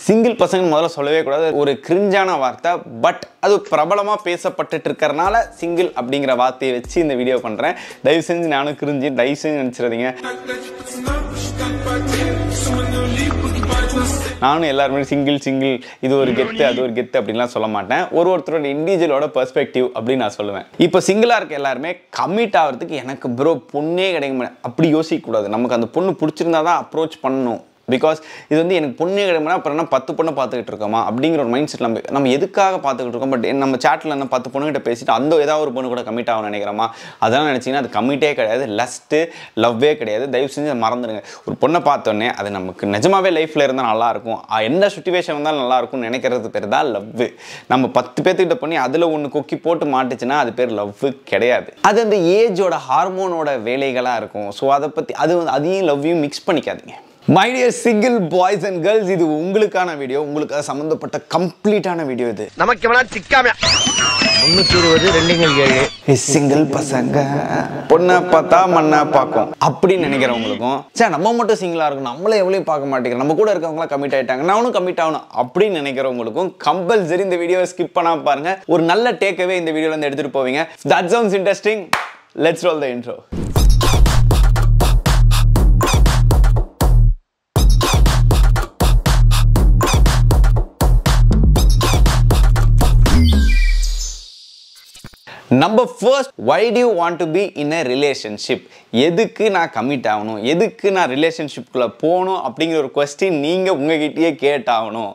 Single பசங்க முதல்ல சொல்லவே கூடாது, ஒரு கிரிஞ்சான வார்த்தை. பட் அது பிரபலமாக பேசப்பட்டுட்டு இருக்கிறனால சிங்கிள் அப்படிங்கிற வார்த்தையை வச்சு இந்த வீடியோ பண்ணுறேன். தயவு செஞ்சு நானும் கிரிஞ்சு, தயவு செஞ்சு நினச்சிடாதீங்க. நானும் எல்லாருமே சிங்கிள் இது ஒரு கெத்து அது ஒரு கெத்து அப்படின்லாம் சொல்ல மாட்டேன். ஒருத்தரோட இண்டிவிஜுவலோட பெர்ஸ்பெக்டிவ் அப்படின்னு நான் சொல்லுவேன். இப்போ சிங்கிளாக இருக்க எல்லாருமே கமிட் ஆகிறதுக்கு எனக்கு ப்ரோ பொண்ணே கிடைக்க மாட்டேன் அப்படி யோசிக்கக்கூடாது. நமக்கு அந்த பொண்ணு பிடிச்சிருந்தா தான் அப்ரோச் பண்ணணும். பிகாஸ் இது வந்து எனக்கு பொண்ணே கிடைக்கும்னா அப்புறம் என்ன 10 பொண்ணை பார்த்துக்கிட்டு இருக்கோமா அப்படிங்கிற ஒரு மைண்ட் செட் நம்ம எதுக்காக பார்த்துக்கிட்டு இருக்கோம். பட் நம்ம சேட்டில் என்ன 10 பொண்ணுகிட்ட பேசிட்டு அந்த ஏதாவது ஒரு பொண்ணு கூட கமிட் ஆகும் நினைக்கிறோமா? அதெல்லாம் நினச்சிங்கன்னா அது கமிட்டே கிடையாது, லஸ்ட்டு லவ்வே கிடையாது. தயவு செஞ்சு அதை மறந்துடுங்க. ஒரு பொண்ணை பார்த்தோன்னே அது நமக்கு நிஜமாவே லைஃப்பில் இருந்தால் நல்லாயிருக்கும், எந்த சுச்சுவேஷன் இருந்தாலும் நல்லாயிருக்கும்னு நினைக்கிறது பேர் தான் லவ். நம்ம 10 பேர்த்துக்கிட்ட பண்ணி அதில் ஒன்று கொக்கி போட்டு மாட்டுச்சுன்னா அது பேர் லவ் கிடையாது. அது அந்த ஏஜோட ஹார்மோனோட வேலைகளாக இருக்கும். ஸோ அதை பற்றி அதையும் லவ்வையும் மிக்ஸ் பண்ணிக்காதீங்க. My dear single boys and girls, இது உங்களுக்கான வீடியோ, உங்களுக்கு சம்பந்தப்பட்ட கம்ப்ளீட்டான வீடியோ. இது நமக்கு சிங்கிள் பசங்க பொண்ணை பார்த்தா மண்ணை பார்க்கும் அப்படின்னு நினைக்கிறவங்களுக்கும், சார் நம்ம மட்டும் சிங்கிளா இருக்கும், நம்மளே எவ்வளவு பார்க்க மாட்டேங்கிறோம், நம்ம கூட இருக்கவங்களாம் கமிட் ஆயிட்டாங்க, நானும் கமிட் ஆகணும் அப்படின்னு நினைக்கிறவங்களுக்கும் கம்பல்சரி இந்த வீடியோவை ஸ்கிப் பண்ணாம பாருங்க. ஒரு நல்ல டேக்அவே இந்த வீடியோல இருந்து எடுத்துட்டு போவீங்க. That sounds interesting. Let's roll the intro. Number first, why do you want to be in a relationship? எதுக்கு நான் கமிட் ஆகணும், எதுக்கு நான் ரிலேஷன்ஷிப்குள்ளே போகணும் அப்படிங்கிற ஒரு கொஸ்டின் நீங்கள் உங்ககிட்டயே கேட்டாகணும்.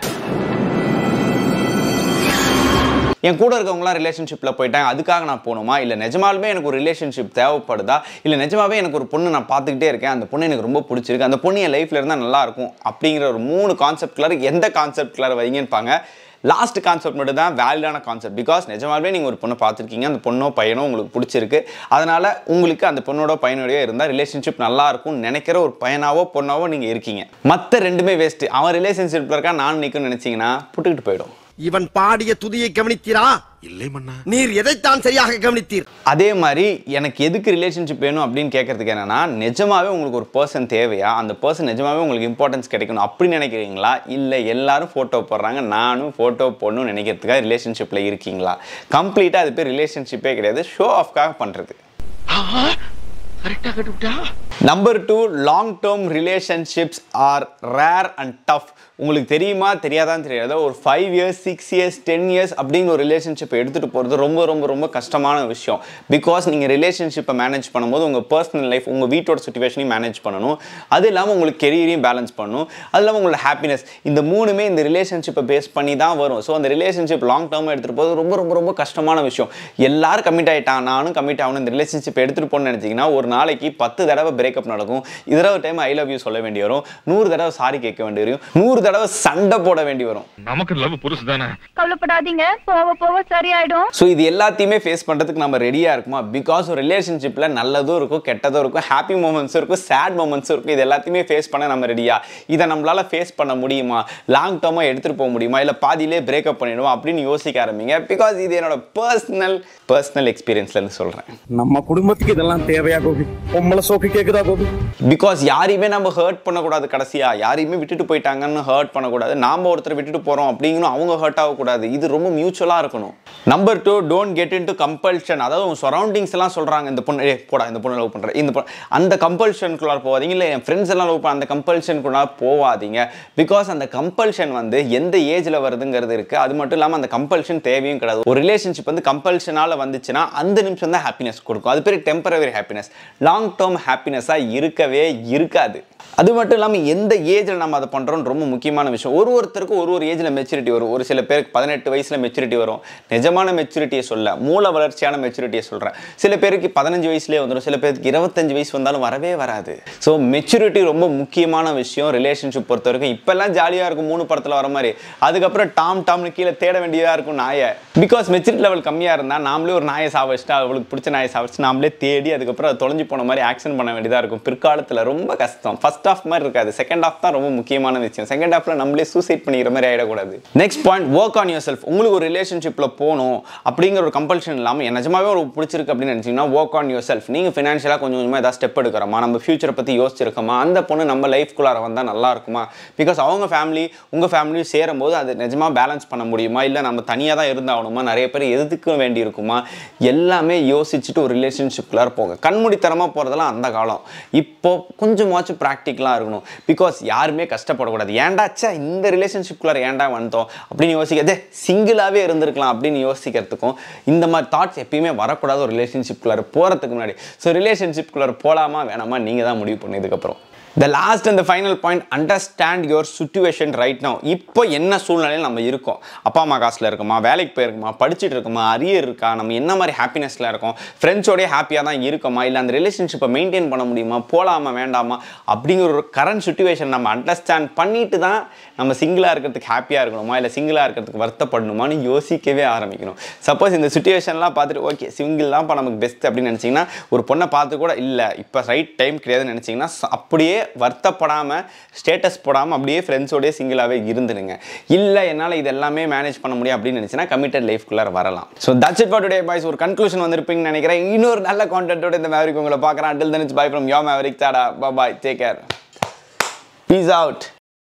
என் கூட இருக்கவங்களாம் ரிலேஷன்ஷிப்பில் போயிட்டாங்க, அதுக்காக நான் போகணுமா? இல்லை நிஜமாலுமே எனக்கு ஒரு ரிலேஷன்ஷிப் தேவைப்படுதா? இல்லை நிஜமாவே எனக்கு ஒரு பொண்ணு நான் பார்த்துக்கிட்டே இருக்கேன், அந்த பொண்ணு எனக்கு ரொம்ப பிடிச்சிருக்கு, அந்த பொண்ணு என் லைஃப்பில் இருந்தால் நல்லாயிருக்கும் அப்படிங்கிற ஒரு 3 கான்செப்ட் கிளார் எந்த கான்செப்ட் கிளார் வைங்கன்னுப்பாங்க. லாஸ்ட் கான்செப்ட் மட்டும் தான் வேலிடான கான்செப்ட். பிகாஸ் நிஜமாவே நீங்கள் ஒரு பொண்ணை பார்த்துருக்கீங்க, அந்த பொண்ணோ பையனோ உங்களுக்கு பிடிச்சிருக்கு, அதனால் உங்களுக்கு அந்த பொண்ணோட பையனோடய இருந்தால் ரிலேஷன்ஷிப் நல்லாயிருக்கும்னு நினைக்கிற ஒரு பையனாவோ பொண்ணாவோ நீங்கள் இருக்கீங்க. மற்ற ரெண்டுமே வேஸ்ட்டு. அவன் ரிலேஷன்ஷிப்பில் இருக்கா நான் நிற்கும்னு நினச்சிங்கன்னா புட்டுக்கிட்டு போயிடும். இவன் பாடிய துதியை கவனித்தீரா? இல்லை மன்னா, நீர் எதைத்தான் சரியாக கவனித்தீர். அதே மாதிரி எனக்கு எதுக்கு ரிலேஷன்ஷிப் வேணும் அப்படின்னு கேட்கறதுக்கு என்னன்னா, நிஜமாவே உங்களுக்கு ஒரு பர்சன் தேவையா, அந்த பர்சன் நிஜமாவே உங்களுக்கு இம்பார்ட்டன்ஸ் கிடைக்கணும் அப்படின்னு நினைக்கிறீங்களா? இல்லை எல்லாரும் ஃபோட்டோ போடுறாங்க நானும் ஃபோட்டோ போடணும்னு நினைக்கிறதுக்காக ரிலேஷன்ஷிப்பில் இருக்கீங்களா? கம்ப்ளீட்டாக அது பேர் ரிலேஷன்ஷிப்பே கிடையாது, ஷோ ஆஃப்காக பண்ணுறது. Number 2, long term relationships are rare and tough. உங்களுக்கு தெரியுமா தெரியாதான்னு தெரியாத, ஒரு 5 years 6 years 10 years அப்படிங்கிற ஒரு ரிலேஷன்ஷிப்பை எடுத்துகிட்டு போகிறது ரொம்ப ரொம்ப ரொம்ப கஷ்டமான விஷயம். பிகாஸ் நீங்கள் ரிலேஷன்ஷிப்பை மேனேஜ் பண்ணும்போது உங்கள் பர்சனல் லைஃப், உங்கள் வீட்டோட சுச்சுவேஷனையும் மேனேஜ் பண்ணணும், அது இல்லாமல் உங்களுக்கு கெரியரையும் பேலன்ஸ் பண்ணணும், அது இல்லாமல் உங்களோட ஹாப்பினஸ், இந்த 3மே இந்த ரிலேஷன்ஷிப்பை பேஸ் பண்ணி தான் வரும். ஸோ அந்த ரிலேஷன்ஷிப் லாங் டேர்மாக எடுத்துகிட்டு போகிறது ரொம்ப ரொம்ப ரொம்ப கஷ்டமான விஷயம். எல்லாரும் கமிட் ஆகிட்டான், நானும் கமிட் ஆகணும், இந்த ரிலேஷன்ஷிப் எடுத்துகிட்டு போகணும்னு நினச்சிங்கன்னா ஒரு நாளைக்கு 10 தடவை பிரேக்கப் நடக்கும், 20 டைம் ஐ லவ் யூ சொல்ல வேண்டி வரும், 100 தடவை சாரி கேட்க வேண்டி வரும், 100 தடவை சண்டை போட வேண்டி வரும். நமக்கு லவ் புருஷ தானே, கவலைப்படாதீங்க, போக போக சரியாயிடும். சோ இது எல்லாத்தையுமே ஃபேஸ் பண்றதுக்கு நம்ம ரெடியா இருக்குமா? பிகாஸ் ஒரு ரிலேஷன்ஷிப்ல நல்லதும் இருக்கும், கெட்டதும் இருக்கும், ஹாப்பி மொமெண்ட்ஸும் இருக்கும், சேட் மொமெண்ட்ஸும் இருக்கும். இது எல்லாத்தையுமே ஃபேஸ் பண்ண நம்ம ரெடியா? இதை நம்மளால ஃபேஸ் பண்ண முடியுமா? லாங் டேர்மா எடுத்துட்டு போக முடியுமா? இல்ல பாதியிலே பிரேக்கப் பண்ணிடுவோம் அப்படின்னு யோசிக்க ஆரம்பிங்க. பிகாஸ் இது என்னோட பர்சனல் எக்ஸ்பீரியன்ஸ்ல இருந்து சொல்றேன். நம்ம குடும்பத்துக்கு இதெல்லாம் தேவையா கோபி? உம்மள சோக்கு கேக்குதா கோபி? பிகாஸ் யாரையுமே நம்ம ஹர்ட் பண்ணக்கூடாது, கடைசியா யாரையுமே விட்டுட்டு போயிட்டாங்கன்னு ஹர்ட் பண்ணக்கூடாது, நாம ஒருத்தரை விட்டுட்டு போறோம் அப்படிங்கணும் அவங்க ஹர்ட் ஆகக்கூடாது. இது ரொம்ப மியூச்சுவலா இருக்கணும். Number 2, don't get into compulsion. அதாவது உங்க சரௌண்டிங்ஸ் எல்லாம் சொல்றாங்க, இந்த பொண்ணு போடா, இந்த பொண்ணு லவ் பண்ற, இந்த அந்த கம்பல்ஷனுக்குள்ள போவாதீங்க. இல்லை என் ஃப்ரெண்ட்ஸ் எல்லாம் லவ் பண்ண அந்த கம்பல்ஷனுக்குள்ள போவாதீங்க. பிகாஸ் அந்த கம்பல்ஷன் வந்து எந்த ஏஜ்ல வருதுங்கிறது இருக்கு. அது மட்டும் இல்லாமல் அந்த கம்பல்ஷன் தேவையும் கிடையாது. ஒரு ரிலேஷன்ஷிப் வந்து கம்பல்ஷனால வந்துச்சுன்னா அந்த நிமிஷம் தான் ஹாப்பினஸ் கொடுக்கும். அது pure temporary happiness. Long term ஹாப்பினஸா இருக்கவே இருக்காது. அது மட்டும் இல்லாமல் எந்த ஏஜில் நம்ம அதை பண்ணுறோம் ரொம்ப முக்கியமான விஷயம். ஒருத்தருக்கும் ஒரு ஏஜில் மெச்சூரிட்டி வரும். ஒரு சில பேருக்கு 18 வயசில் மெச்சூரிட்டி வரும். நிஜமான மெச்சூரிட்டியை சொல்ல, மூல வளர்ச்சியான மெச்சூரிட்டியை சொல்கிறேன். சில பேருக்கு 15 வயசுலேயே வந்துடும், சில பேருக்கு 25 வயசு வந்தாலும் வரவே வராது. ஸோ மெச்சூரிட்டி ரொம்ப முக்கியமான விஷயம் ரிலேஷன்ஷிப் பொறுத்த வரைக்கும். இப்போல்லாம் ஜாலியாக இருக்கும் 3 படத்தில் வர மாதிரி, அதுக்கப்புறம் டாம்னு கீழே தேட வேண்டியதாக இருக்கும் நாயை. பிகாஸ் மெச்சூரிட்டி லெவல் கம்மியாக இருந்தால் நாமளே ஒரு நாயை சாவடிச்சுட்டு, அவளுக்கு பிடிச்ச நாயை சாவடிச்சு நாமளே தேடி அதுக்கப்புறம் அதை தொலைஞ்சு காஞ்சி போன மாதிரி ஆக்ஷன் பண்ண வேண்டியதாக இருக்கும் பிற்காலத்தில் ரொம்ப கஷ்டம் ஃபர்ஸ்ட் ஹாஃப் மாதிரி இருக்காது செகண்ட் ஹாஃப் தான் ரொம்ப முக்கியமான விஷயம் செகண்ட் ஹாஃபில் நம்மளே சூசைட் பண்ணிக்கிற மாதிரி ஆகிடக்கூடாது next point work on yourself உங்களுக்கு ஒரு ரிலேஷன்ஷிப்பில் போகணும் அப்படிங்கிற ஒரு கம்பல்ஷன் இல்லாமல் நிஜமாவே ஒரு பிடிச்சிருக்கு அப்படின்னு நினச்சிங்கன்னா ஒர்க் ஆன் யுவர் செல்ஃப் நீங்கள் ஃபினான்ஷியலாக கொஞ்சம் கொஞ்சமாக ஏதாவது ஸ்டெப் எடுக்கிறோமா நம்ம ஃபியூச்சரை பற்றி யோசிச்சிருக்கோமா அந்த பொண்ணு நம்ம லைஃப்குள்ளார வந்தால் நல்லா இருக்குமா பிகாஸ் அவங்க ஃபேமிலி உங்கள் ஃபேமிலியும் சேரும்போது அது நிஜமாக பேலன்ஸ் பண்ண முடியுமா இல்லை நம்ம தனியாக தான் இருந்தாகணுமா நிறைய பேர் எதுக்க வேண்டி இருக்குமா எல்லாமே யோசிச்சுட்டு ஒரு ரிலேஷன்ஷிப்குள்ளார போங்க கண்மூடித்தனமாக போகிறதெல்லாம் அந்த காலம் இப்போ கொஞ்சமாச்சும் ப்ராக்டிக்கலாக இருக்கணும் பிகாஸ் யாருமே கஷ்டப்படக்கூடாது ஏண்டாச்சா இந்த ரிலேஷன்ஷிப்குள்ளார ஏன்டா வந்தோம் அப்படின்னு யோசிக்கிறதே சிங்கிளாகவே இருந்திருக்கலாம் அப்படின்னு யோசிக்கிறதுக்கும் இந்த மாதிரி தாட்ஸ் எப்பயுமே வரக்கூடாது ஒரு ரிலேஷன்ஷிப்குள்ளார போகிறதுக்கு முன்னாடி ஸோ ரிலேஷன்ஷிப்குள்ளார போகலாமா வேணாமா நீங்கள் தான் முடிவு பண்ணு இதுக்கப்புறம் The last and the final point, understand your situation right now. இப்போ என்ன சூழ்நிலையில் நம்ம இருக்கோம் அப்பா அம்மா காசில் இருக்குமா வேலைக்கு போயிருக்குமா படிச்சுட்டு இருக்குமா அரியர் இருக்கா நம்ம என்ன மாதிரி ஹாப்பினஸில் இருக்கோம் ஃப்ரெண்ட்ஸோடய ஹாப்பியாக தான் இருக்கோமா இல்லை அந்த ரிலேஷன்ஷிப்பை மெயின்டைன் பண்ண முடியுமா போகலாமா வேண்டாமா அப்படிங்கிற ஒரு கரண்ட் சுச்சுவேஷன் நம்ம அண்டர்ஸ்டாண்ட் பண்ணிட்டு தான் நம்ம சிங்கிளாக இருக்கிறதுக்கு ஹாப்பியாக இருக்கணுமா இல்லை சிங்கிளாக இருக்கிறதுக்கு வருத்தப்படணுமான்னு யோசிக்கவே ஆரம்பிக்கணும் சப்போஸ் இந்த சுச்சுவேஷன்லாம் பார்த்துட்டு ஓகே சிங்கிள் தான்ப்பா நமக்கு பெஸ்ட் அப்படின்னு நினச்சிங்கன்னா ஒரு பொண்ணை பார்த்து கூட இல்லை இப்போ ரைட் டைம் கிடையாதுன்னு நினச்சிங்கன்னா அப்படியே வருத்தப்படாமல் ஸ்டேட்டஸ் போடாமல் அப்படியே ஃப்ரெண்ட்ஸோடய சிங்கிளாகவே இருந்துடுங்க இல்லை என்னால் இது எல்லாமே மேனேஜ் பண்ண முடியும் அப்படின்னு நினச்சினா கமிட்டட் லைஃப்குள்ளார வரலாம் so that's it for today boys ஒரு கன்க்ளூஷன் வந்திருப்பீங்கன்னு நினைக்கிறேன் இன்னொரு நல்ல கான்டென்ட்டோட இந்த மேவரிக் உங்களை பார்க்குறேன் until then it's bye from your Maverick tada bye bye take care peace out